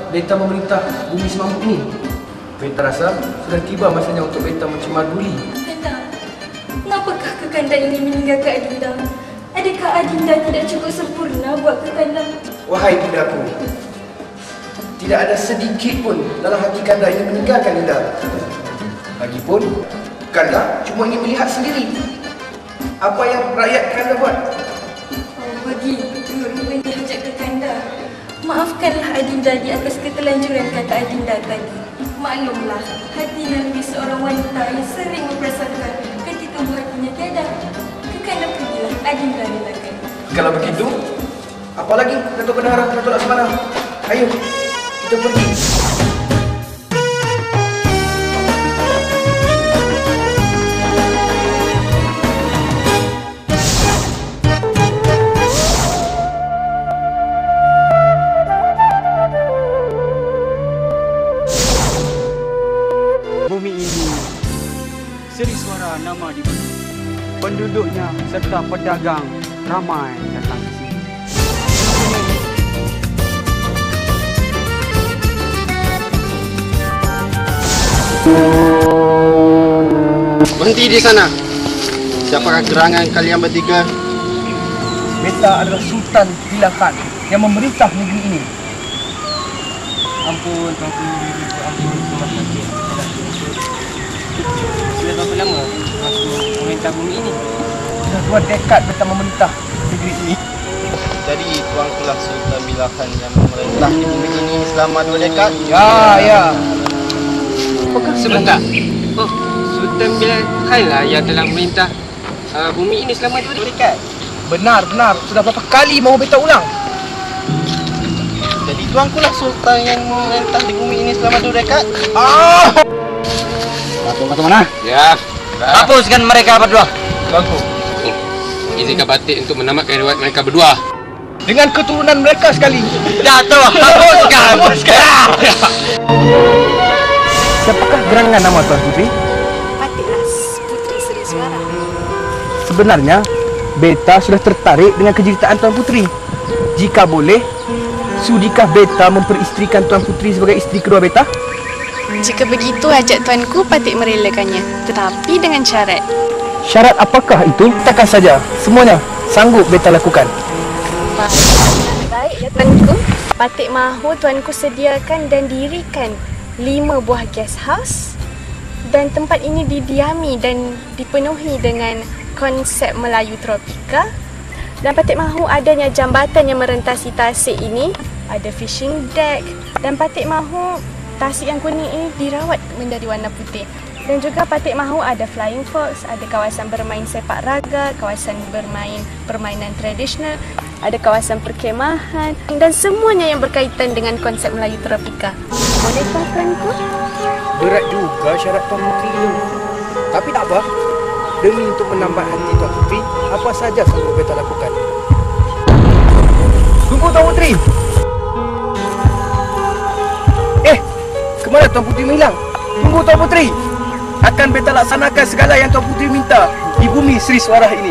Beta memerintah bumi semampu ini. Beta rasa sudah tiba masanya untuk Beta mencemar Duli. Beta, kenapakah Kakanda ingin meninggalkan Adinda? Adakah Adinda tidak cukup sempurna buat Kakanda? Wahai bundaku, tidak ada sedikit pun dalam hati Kanda ingin meninggalkan Dinda. Lagipun, Kanda cuma ingin melihat sendiri apa yang rakyat Kanda buat. Oh, begitu rupanya hajat Kakanda. Maafkanlah Adinda di atas ketelanjuran kata Adinda tadi. Maklumlah, hati naluri seorang wanita yang sering memperasakan ketika buah hatinya tiada. Kakanda pergilah, Adinda relakan. Kalau begitu, apalagi Datuk Bendahara Datuk Laksamana. Ayo, kita pergi. Bumi ini Seri Suara nama diberi. Penduduknya serta pedagang ramai datang ke sini. Berhenti di sana. Siapakah gerangan kalian bertiga? Beta adalah Sultan Bilakan yang memerintah negeri ini. Ampun, Tuanku, ampun, terima kasih. Sudah berapa lama aku memerintah bumi ini? Sudah 2 dekad Beta memerintah negeri ini. Jadi tuankulah Sultan Bilakan yang memerintah di bumi ini selama 2 dekad? Ya. Apakah sebentar? Oh, Sultan Bilakan lah yang telah memerintah bumi ini selama 2 dekad. Benar. Sudah berapa kali mau Beta ulang? Jadi tuankulah Sultan yang memerintah di bumi ini selama 2 dekad? Datuk mana? Ya. Hapuskan mereka berdua. Tuanku, Izinkan Batik untuk menamatkan riwayat mereka berdua. dengan keturunan mereka sekali. Datuk, hapuskan. Siapakah gerangan nama Tuan Putri? Patilas, Putri Seri Suara. Sebenarnya, Beta sudah tertarik dengan kejuruteraan Tuan Putri. Jika boleh, sudikah Beta memperisterikan Tuan Putri sebagai isteri kedua Beta? Jika begitu, hajat tuanku Patik merelakannya, tetapi dengan syarat. Syarat apakah itu? Katakan saja, semuanya sanggup Beta lakukan. Baik, ya tuanku. Patik mahu tuanku sediakan dan dirikan 5 buah guest house, dan tempat ini didiami dan dipenuhi dengan konsep Melayu tropika. Dan Patik mahu adanya jambatan yang merentasi tasik ini, ada fishing deck, dan Patik mahu tasik yang kuning ini dirawat menjadi warna putih. Dan juga Patik mahu ada flying fox, ada kawasan bermain sepak raga, kawasan bermain permainan tradisional, ada kawasan perkemahan, dan semuanya yang berkaitan dengan konsep Melayu tropika. Bolehkah tuanku? Berat juga syarat Tuan Putri itu. Tapi tak apa. Demi untuk menambah hati Tuan Putri, apa saja sanggup Beta lakukan. Tunggu Tuan Putri. Kemana Tuan Putri menghilang? Tunggu Tuan Putri. Akan Beta laksanakan segala yang Tuan Putri minta di bumi Seri Suara ini.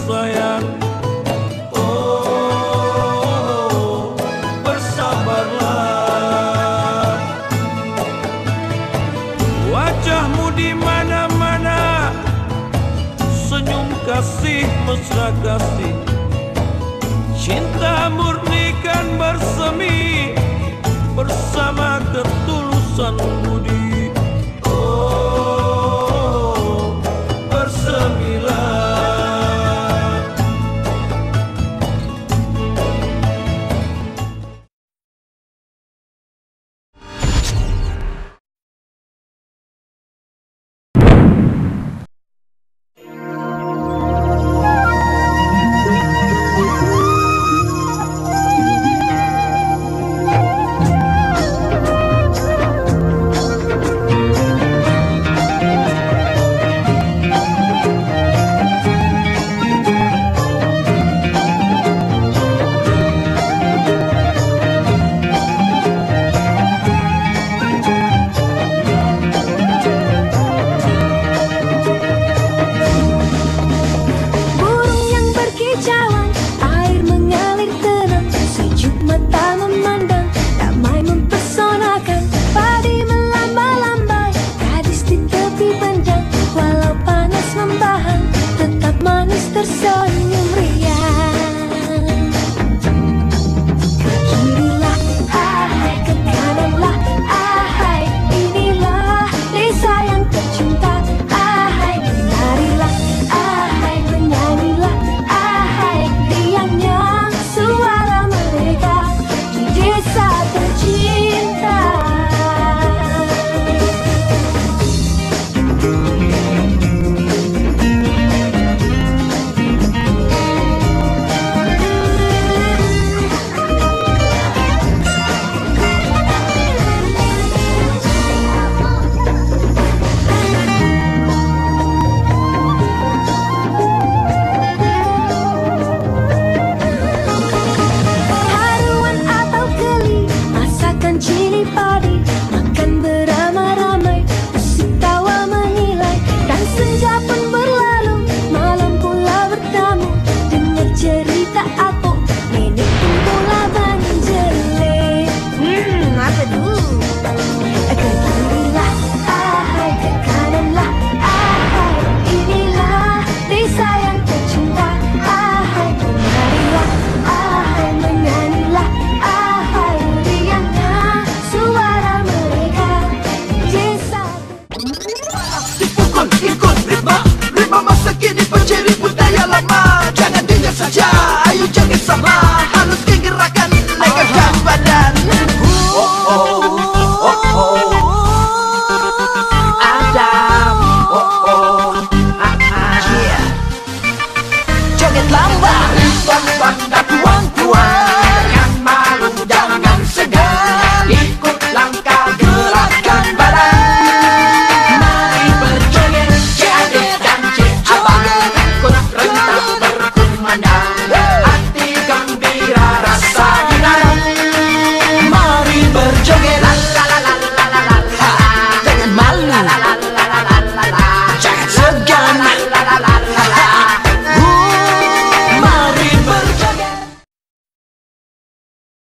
sayang. Oh, bersabarlah. Wajahmu di mana-mana, senyum kasih, mesra kasih, cinta murni kan bersemi bersama ketulusan budi.